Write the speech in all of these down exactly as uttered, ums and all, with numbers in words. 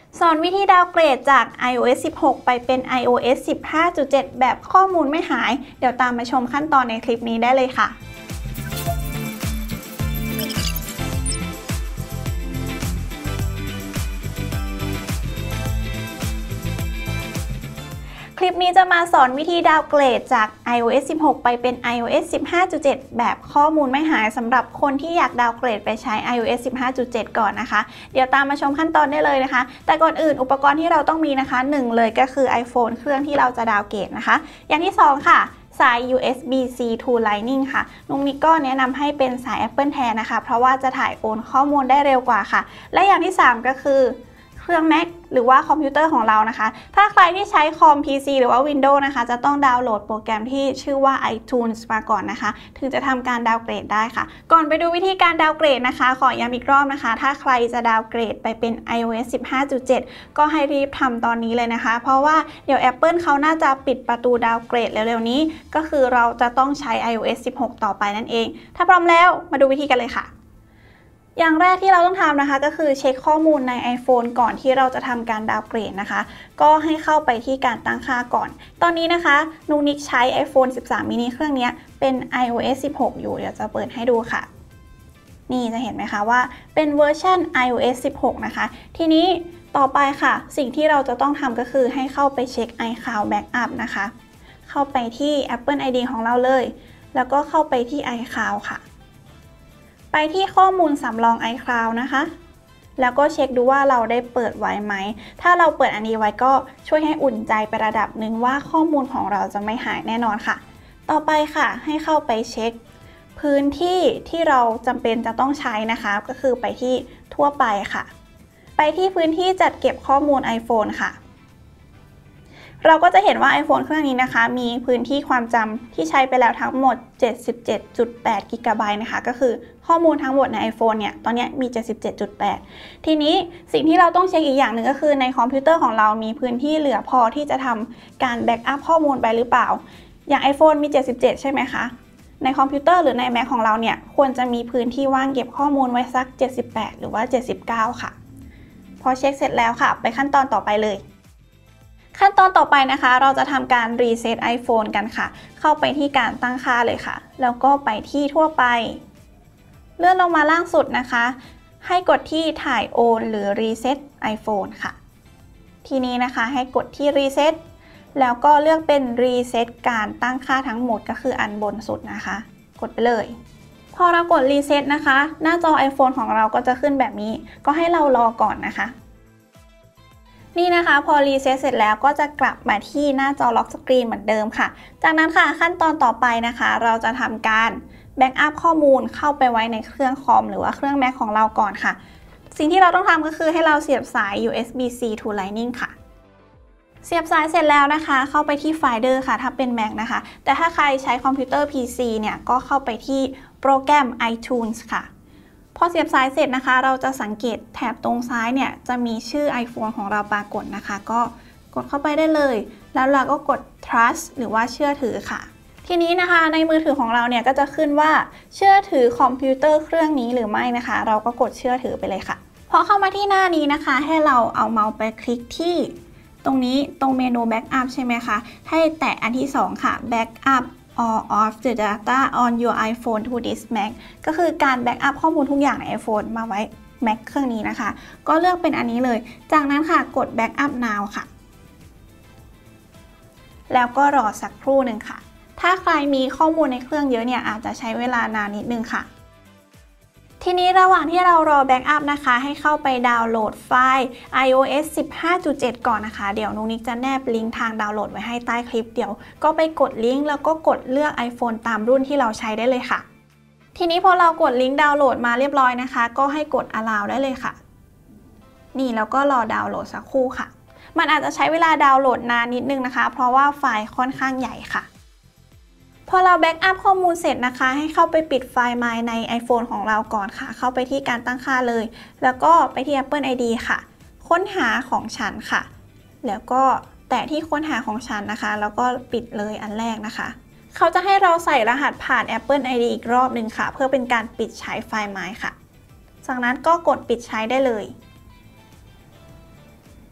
สอนวิธีดาวเกรดจาก ไอ โอ เอส สิบหก ไปเป็น ไอ โอ เอส สิบห้าจุดเจ็ด แบบข้อมูลไม่หายเดี๋ยวตามมาชมขั้นตอนในคลิปนี้ได้เลยค่ะคลิปนี้จะมาสอนวิธีดาวเกรดจาก ไอ โอ เอส สิบหก ไปเป็น ไอ โอ เอส สิบห้าจุดเจ็ด แบบข้อมูลไม่หายสำหรับคนที่อยากดาวเกรดไปใช้ ไอ โอ เอส สิบห้าจุดเจ็ด ก่อนนะคะเดี๋ยวตามมาชมขั้นตอนได้เลยนะคะแต่ก่อนอื่นอุปกรณ์ที่เราต้องมีนะคะหนึ่งเลยก็คือ iPhone เครื่องที่เราจะดาวเกรดนะคะอย่างที่สองค่ะสาย ยู เอส บี ซี ทู Lightning ค่ะนุ้งนิกก็แนะนำให้เป็นสาย Apple แทนนะคะเพราะว่าจะถ่ายโอนข้อมูลได้เร็วกว่าค่ะและอย่างที่สามก็คือเครื่อง Mac หรือว่าคอมพิวเตอร์ของเรานะคะถ้าใครที่ใช้คอม พี ซี หรือว่า Windows นะคะจะต้องดาวน์โหลดโปรแกรมที่ชื่อว่า iTunes มาก่อนนะคะถึงจะทำการดาวเกรดได้ค่ะก่อนไปดูวิธีการดาวเกรดนะคะขอย้ำอีกรอบนะคะถ้าใครจะดาวเกรดไปเป็น ไอ โอ เอส สิบห้าจุดเจ็ด ก็ให้รีบทำตอนนี้เลยนะคะเพราะว่าเดี๋ยว Apple เขาน่าจะปิดประตูดาวเกรดเร็วๆนี้ก็คือเราจะต้องใช้ ไอ โอ เอส สิบหก ต่อไปนั่นเองถ้าพร้อมแล้วมาดูวิธีกันเลยค่ะอย่างแรกที่เราต้องทำนะคะก็คือเช็คข้อมูลใน iPhone ก่อนที่เราจะทำการดาวเกรดนะคะก็ให้เข้าไปที่การตั้งค่าก่อนตอนนี้นะคะนุกนิกใช้ iPhone สิบสาม mini เครื่องนี้เป็น ไอ โอ เอส สิบหก อยู่เดี๋ยวจะเปิดให้ดูค่ะนี่จะเห็นไหมคะว่าเป็นเวอร์ชัน ไอ โอ เอส สิบหก นะคะทีนี้ต่อไปค่ะสิ่งที่เราจะต้องทำก็คือให้เข้าไปเช็ค iCloud Backup นะคะเข้าไปที่ Apple ไอ ดี ของเราเลยแล้วก็เข้าไปที่ iCloud ค่ะไปที่ข้อมูลสำรอง iCloud นะคะแล้วก็เช็คดูว่าเราได้เปิดไว้ไหมถ้าเราเปิดอันนี้ไว้ก็ช่วยให้อุ่นใจไประดับหนึ่งว่าข้อมูลของเราจะไม่หายแน่นอนค่ะต่อไปค่ะให้เข้าไปเช็คพื้นที่ที่เราจำเป็นจะต้องใช้นะคะก็คือไปที่ทั่วไปค่ะไปที่พื้นที่จัดเก็บข้อมูล iPhone ค่ะเราก็จะเห็นว่า iPhone เครื่องนี้นะคะมีพื้นที่ความจำที่ใช้ไปแล้วทั้งหมด เจ็ดสิบเจ็ดจุดแปด กิกะไบต์นะคะก็คือข้อมูลทั้งหมดใน iPhone เนี่ยตอนนี้มี เจ็ดสิบเจ็ดจุดแปด ทีนี้สิ่งที่เราต้องเช็คอีกอย่างหนึ่งก็คือในคอมพิวเตอร์ของเรามีพื้นที่เหลือพอที่จะทำการแบ็กอัพข้อมูลไปหรือเปล่าอย่าง iPhone มี เจ็ดสิบเจ็ด ใช่ไหมคะในคอมพิวเตอร์หรือใน Mac ของเราเนี่ยควรจะมีพื้นที่ว่างเก็บข้อมูลไว้สัก เจ็ดสิบแปด หรือว่า เจ็ดสิบเก้า ค่ะพอเช็คเสร็จแล้วค่ะไปขั้นตอนต่อไปเลยขั้นตอนต่อไปนะคะเราจะทำการรีเซ็ต iPhone กันค่ะเข้าไปที่การตั้งค่าเลยค่ะแล้วก็ไปที่ทั่วไปเลื่อนลงมาล่างสุดนะคะให้กดที่ถ่ายโอนหรือรีเซ็ต iPhone ค่ะทีนี้นะคะให้กดที่รีเซ็ตแล้วก็เลือกเป็นรีเซ็ตการตั้งค่าทั้งหมดก็คืออันบนสุดนะคะกดไปเลยพอเรากดรีเซ็ตนะคะหน้าจอ iPhone ของเราก็จะขึ้นแบบนี้ก็ให้เรารอก่อนนะคะนี่นะคะพอรีเซ็ตเสร็จแล้วก็จะกลับมาที่หน้าจอล็อกสกรีนเหมือนเดิมค่ะจากนั้นค่ะขั้นตอนต่อไปนะคะเราจะทำการแบ็กอัพข้อมูลเข้าไปไว้ในเครื่องคอมหรือว่าเครื่อง Mac ของเราก่อนค่ะสิ่งที่เราต้องทำก็คือให้เราเสียบสาย ยู เอส บี ซี ทู Lightning ค่ะเสียบสายเสร็จแล้วนะคะเข้าไปที่ Finder ค่ะถ้าเป็น Mac นะคะแต่ถ้าใครใช้คอมพิวเตอร์ พี ซี เนี่ยก็เข้าไปที่โปรแกรม iTunes ค่ะพอเสียบสายเสร็จนะคะเราจะสังเกตแถบตรงซ้ายเนี่ยจะมีชื่อ iPhone ของเราปรากฏนะคะก็กดเข้าไปได้เลยแล้วเราก็กด trust หรือว่าเชื่อถือค่ะทีนี้นะคะในมือถือของเราเนี่ยก็จะขึ้นว่าเชื่อถือคอมพิวเตอร์เครื่องนี้หรือไม่นะคะเราก็กดเชื่อถือไปเลยค่ะพอเข้ามาที่หน้านี้นะคะให้เราเอาเมาส์ไปคลิกที่ตรงนี้ตรงเมนู backup ใช่ไหมคะให้แตะอันที่สองค่ะ backup all of the data on your iPhone to this Mac ก็คือการแบ็กอัพข้อมูลทุกอย่างใน iPhone มาไว้ Mac เครื่องนี้นะคะก็เลือกเป็นอันนี้เลยจากนั้นค่ะกด backup now ค่ะแล้วก็รอสักครู่หนึ่งค่ะถ้าใครมีข้อมูลในเครื่องเยอะเนี่ยอาจจะใช้เวลานานนิดนึงค่ะทีนี้ระหว่างที่เรารอแบ็กอัพนะคะให้เข้าไปดาวน์โหลดไฟล์ ไอ โอ เอส สิบห้าจุดเจ็ด ก่อนนะคะเดี๋ยวนุกนิกจะแนบลิงก์ทางดาวน์โหลดไว้ให้ใต้คลิปเดี๋ยวก็ไปกดลิงก์แล้วก็กดเลือก iPhone ตามรุ่นที่เราใช้ได้เลยค่ะทีนี้พอเรากดลิงก์ดาวน์โหลดมาเรียบร้อยนะคะก็ให้กด allow ได้เลยค่ะนี่แล้วก็รอดาวน์โหลดสักครู่ค่ะมันอาจจะใช้เวลาดาวน์โหลดนานนิดนึงนะคะเพราะว่าไฟล์ค่อนข้างใหญ่ค่ะพอเราแบ็กอัพข้อมูลเสร็จนะคะให้เข้าไปปิดไฟล์ My ใน iPhone ของเราก่อนค่ะเข้าไปที่การตั้งค่าเลยแล้วก็ไปที่ Apple ไอ ดี ค่ะค้นหาของฉันค่ะแล้วก็แตะที่ค้นหาของฉันนะคะแล้วก็ปิดเลยอันแรกนะคะเขาจะให้เราใส่รหัสผ่าน Apple ไอ ดี อีกรอบหนึ่งค่ะเพื่อเป็นการปิดใช้ไฟล์ My ค่ะจากนั้นก็กดปิดใช้ได้เลย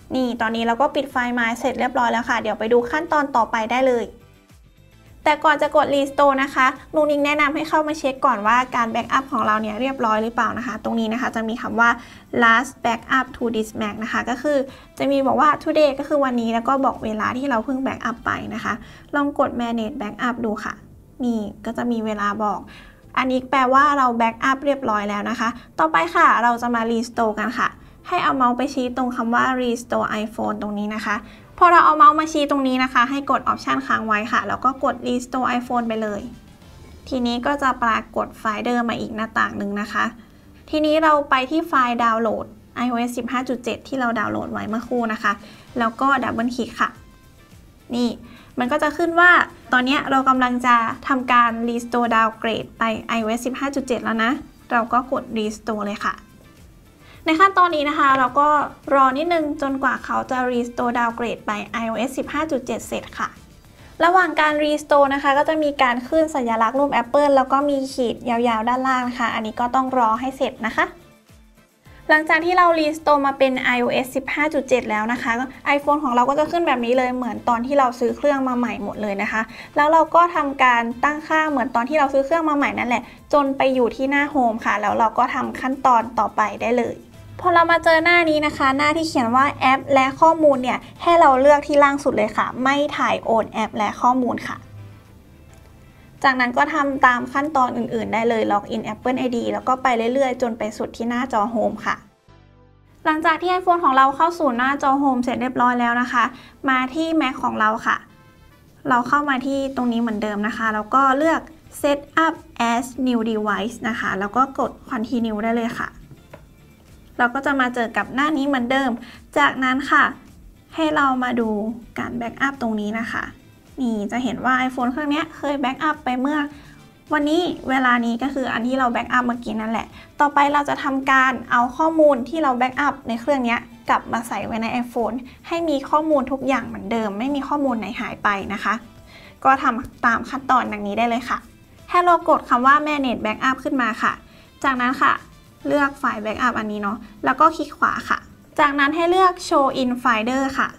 นี่ตอนนี้เราก็ปิดไฟล์มาเสร็จเรียบร้อยแล้วค่ะเดี๋ยวไปดูขั้นตอนต่อไปได้เลยแต่ก่อนจะกด Restore นะคะนุ้งนิ้งแนะนำให้เข้ามาเช็คก่อนว่าการแบ็กอัพของเราเนี่ยเรียบร้อยหรือเปล่านะคะตรงนี้นะคะจะมีคำว่า last backup to this Mac นะคะก็คือจะมีบอกว่า today ก็คือวันนี้แล้วก็บอกเวลาที่เราเพิ่งแบ็กอัพไปนะคะลองกด manage backup ดูค่ะนี่ก็จะมีเวลาบอกอันนี้แปลว่าเราแบ็กอัพเรียบร้อยแล้วนะคะต่อไปค่ะเราจะมา Restore กันค่ะให้เอาเมาส์ไปชี้ตรงคำว่า Restore iPhone ตรงนี้นะคะพอเราเอาเมาส์มาชี้ตรงนี้นะคะให้กด Option ค้างไว้ค่ะแล้วก็กด Restore iPhone ไปเลยทีนี้ก็จะปรากฏไฟล์เดิมมาอีกหน้าต่างหนึ่งนะคะทีนี้เราไปที่ไฟล์ดาวน์โหลด ไอ โอ เอส สิบห้าจุดเจ็ด ที่เราดาวน์โหลดไว้เมื่อครู่นะคะแล้วก็ดับเบิลคลิกค่ะนี่มันก็จะขึ้นว่าตอนนี้เรากำลังจะทำการ Restore Downgrade ไป ไอ โอ เอส สิบห้าจุดเจ็ด แล้วนะเราก็กด Restore เลยค่ะในขั้นตอนนี้นะคะเราก็รอนิดนึงจนกว่าเขาจะ Restore Downgrade ไป ไอ โอ เอส สิบห้าจุดเจ็ด เสร็จค่ะระหว่างการ Restore นะคะก็จะมีการขึ้นสัญลักษณ์รูป Apple แล้วก็มีขีดยาวๆด้านล่างนะคะอันนี้ก็ต้องรอให้เสร็จนะคะหลังจากที่เรา Restore มาเป็น ไอ โอ เอส สิบห้าจุดเจ็ด แล้วนะคะ iPhone ของเราก็จะขึ้นแบบนี้เลยเหมือนตอนที่เราซื้อเครื่องมาใหม่หมดเลยนะคะแล้วเราก็ทำการตั้งค่าเหมือนตอนที่เราซื้อเครื่องมาใหม่นั่นแหละจนไปอยู่ที่หน้า Home ค่ะแล้วเราก็ทำขั้นตอนต่อไปได้เลยพอเรามาเจอหน้านี้นะคะหน้าที่เขียนว่าแอปและข้อมูลเนี่ยให้เราเลือกที่ล่างสุดเลยค่ะไม่ถ่ายโอนแอปและข้อมูลค่ะจากนั้นก็ทำตามขั้นตอนอื่นๆได้เลยล็อกอิน Apple ไอ ดี แล้วก็ไปเรื่อยๆจนไปสุดที่หน้าจอ Home ค่ะหลังจากที่ iPhone ของเราเข้าสู่หน้าจอ Home เสร็จเรียบร้อยแล้วนะคะมาที่ Mac ของเราค่ะเราเข้ามาที่ตรงนี้เหมือนเดิมนะคะแล้วก็เลือก Set up as new device นะคะแล้วก็กด Continue ได้เลยค่ะเราก็จะมาเจอกับหน้านี้เหมือนเดิมจากนั้นค่ะให้เรามาดูการแบ็กอัพตรงนี้นะคะนี่จะเห็นว่า iPhone เครื่องนี้เคยแบ็กอัพไปเมื่อวันนี้เวลานี้ก็คืออันที่เราแบ็กอัพเมื่อกี้นั่นแหละต่อไปเราจะทำการเอาข้อมูลที่เราแบ็กอัพในเครื่องนี้กลับมาใส่ไว้ใน iPhone ให้มีข้อมูลทุกอย่างเหมือนเดิมไม่มีข้อมูลไหนหายไปนะคะก็ทำตามขั้นตอนดังนี้ได้เลยค่ะให้เรากดคำว่า Manage Backup ขึ้นมาค่ะจากนั้นค่ะเลือกไฟล์ Backup อันนี้เนาะแล้วก็คลิกขวาค่ะจากนั้นให้เลือก Show in Folder ค่ะ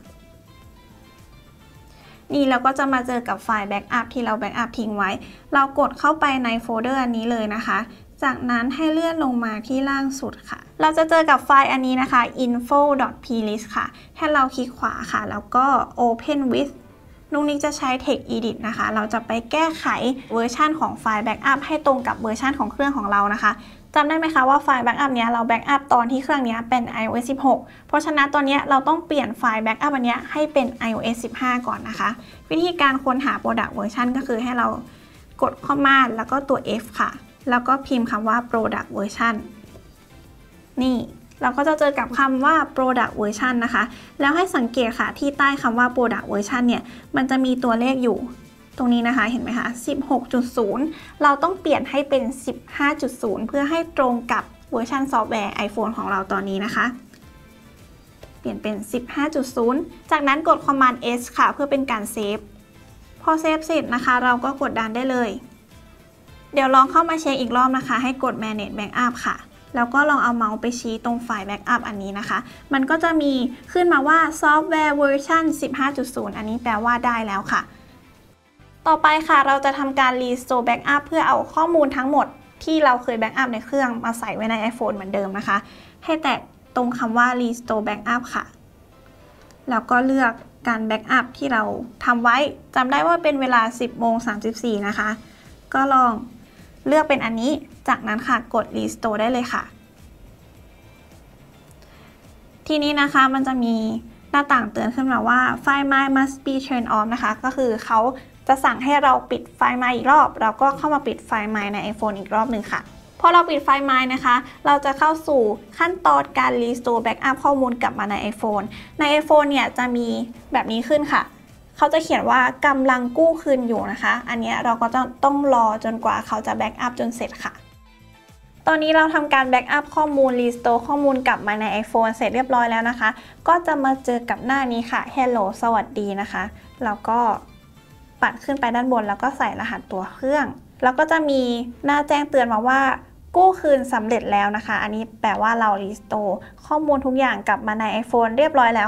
นี่เราก็จะมาเจอกับไฟล์ Backup ที่เรา Backup ทิ้งไว้เรากดเข้าไปในโฟลเดอร์อันนี้เลยนะคะจากนั้นให้เลื่อนลงมาที่ล่างสุดค่ะเราจะเจอกับไฟล์อันนี้นะคะ info dot plist ค่ะให้เราคลิกขวาค่ะแล้วก็ open with นุ้งนิ้งจะใช้ text edit นะคะเราจะไปแก้ไขเวอร์ชันของไฟล์ Backup ให้ตรงกับเวอร์ชันของเครื่องของเรานะคะจำได้ไหมคะว่าไฟล์ Backup เนี้ยเรา Backup ตอนที่เครื่องนี้เป็น ไอ โอ เอส สิบหกเพราะฉะนั้นตอนนี้เราต้องเปลี่ยนไฟล์ Backup อันนี้ให้เป็น ไอ โอ เอส สิบห้า ก่อนนะคะวิธีการค้นหา Product Version ก็คือให้เรากด Command แล้วก็ตัว F ค่ะแล้วก็พิมพ์คำว่า Product Version นี่เราก็จะเจอกับคำว่า Product Version นะคะแล้วให้สังเกตค่ะที่ใต้คำว่า Product Version เนี่ยมันจะมีตัวเลขอยู่ตรงนี้นะคะเห็นไหมคะ สิบหกจุดศูนย์ เราต้องเปลี่ยนให้เป็น สิบห้าจุดศูนย์ เพื่อให้ตรงกับเวอร์ชันซอฟต์แวร์ iPhone ของเราตอนนี้นะคะเปลี่ยนเป็น สิบห้าจุดศูนย์ จากนั้นกด Command S ค่ะเพื่อเป็นการเซฟพอเซฟเสร็จนะคะเราก็กดดันได้เลยเดี๋ยวลองเข้ามาเช็คอีกรอบนะคะให้กด Manage Backup ค่ะแล้วก็ลองเอาเมาส์ไปชี้ตรงไฟล์ Backup อันนี้นะคะมันก็จะมีขึ้นมาว่า Software Version สิบห้าจุดศูนย์ อันนี้แปลว่าได้แล้วค่ะต่อไปค่ะเราจะทำการ Restore Backup เพื่อเอาข้อมูลทั้งหมดที่เราเคย Backup ในเครื่องมาใส่ไว้ใน iPhone เหมือนเดิมนะคะให้แตะตรงคำว่า Restore Backup ค่ะแล้วก็เลือกการ Backup ที่เราทำไว้จำได้ว่าเป็นเวลา สิบโมงสามสิบสี่นะคะก็ลองเลือกเป็นอันนี้จากนั้นค่ะกด Restore ได้เลยค่ะทีนี้นะคะมันจะมีหน้าต่างเตือนขึ้นมาว่า Find My must be turned off นะคะก็คือเขาจะสั่งให้เราปิดไฟล์ My อีกรอบเราก็เข้ามาปิดไฟล์ My ใน iPhone อีกรอบหนึ่งค่ะพอเราปิดไฟล์ My นะคะเราจะเข้าสู่ขั้นตอนการ Restore Backup ข้อมูลกลับมาใน iPhone ใน iPhone เนี่ยจะมีแบบนี้ขึ้นค่ะเขาจะเขียนว่ากำลังกู้คืนอยู่นะคะอันนี้เราก็จะต้องรอจนกว่าเขาจะ Backup จนเสร็จค่ะตอนนี้เราทำการ Backup ข้อมูล Restore ข้อมูลกลับมาใน iPhone เสร็จเรียบร้อยแล้วนะคะก็จะมาเจอกับหน้านี้ค่ะ Hello สวัสดีนะคะแล้วก็ปัดขึ้นไปด้านบนแล้วก็ใส่รหัสตัวเครื่องแล้วก็จะมีหน้าแจ้งเตือนมาว่ากู้คืนสำเร็จแล้วนะคะอันนี้แปลว่าเรา Restore ข้อมูลทุกอย่างกลับมาใน iPhone เรียบร้อยแล้วค่ะ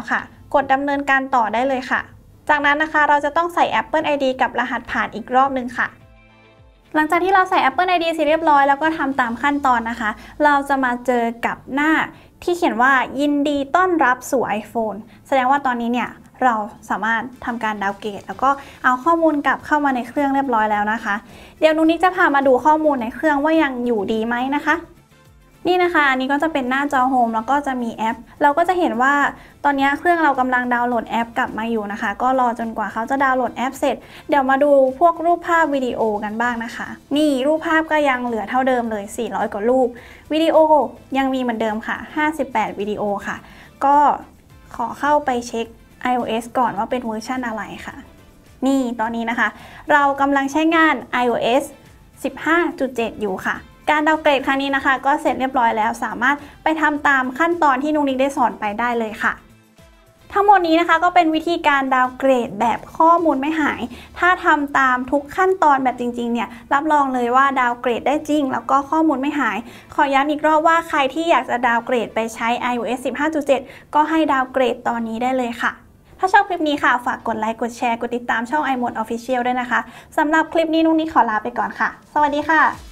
กดดำเนินการต่อได้เลยค่ะจากนั้นนะคะเราจะต้องใส่ Apple ไอ ดี กับรหัสผ่านอีกรอบนึงค่ะหลังจากที่เราใส่ Apple ไอ ดี เสร็จเรียบร้อยแล้วก็ทำตามขั้นตอนนะคะเราจะมาเจอกับหน้าที่เขียนว่ายินดีต้อนรับสู่ iPhone แสดงว่าตอนนี้เนี่ยเราสามารถทำการดาวน์เกรดแล้วก็เอาข้อมูลกลับเข้ามาในเครื่องเรียบร้อยแล้วนะคะเดี๋ยวนุ้นิกจะพามาดูข้อมูลในเครื่องว่ายังอยู่ดีไหมนะคะนี่นะคะอันนี้ก็จะเป็นหน้าจอโฮมแล้วก็จะมีแอปเราก็จะเห็นว่าตอนนี้เครื่องเรากำลังดาวน์โหลดแอปกลับมาอยู่นะคะก็รอจนกว่าเขาจะดาวน์โหลดแอปเสร็จเดี๋ยวมาดูพวกรูปภาพวิดีโอกันบ้างนะคะนี่รูปภาพก็ยังเหลือเท่าเดิมเลยสี่ร้อยกว่ารูปวิดีโอยังมีเหมือนเดิมค่ะห้าสิบแปดวิดีโอค่ะก็ขอเข้าไปเช็ค iOS ก่อนว่าเป็นเวอร์ชันอะไรค่ะนี่ตอนนี้นะคะเรากำลังใช้งาน iOS สิบห้าจุดเจ็ด อยู่ค่ะการดาวน์เกรดครั้งนี้นะคะก็เสร็จเรียบร้อยแล้วสามารถไปทำตามขั้นตอนที่นุ้นิกได้สอนไปได้เลยค่ะทั้งหมดนี้นะคะก็เป็นวิธีการดาวน์เกรดแบบข้อมูลไม่หายถ้าทำตามทุกขั้นตอนแบบจริงๆเนี่ยรับรองเลยว่าดาวน์เกรดได้จริงแล้วก็ข้อมูลไม่หายขอย้ำอีกรอบว่าใครที่อยากจะดาวน์เกรดไปใช้ iOS สิบห้าจุดเจ็ด ก็ให้ดาวน์เกรดตอนนี้ได้เลยค่ะถ้าชอบคลิปนี้ค่ะฝากกดไลค์กดแชร์กดติดตามช่อง iMode Official ด้วยนะคะสำหรับคลิปนี้นุ้นิกขอลาไปก่อนค่ะสวัสดีค่ะ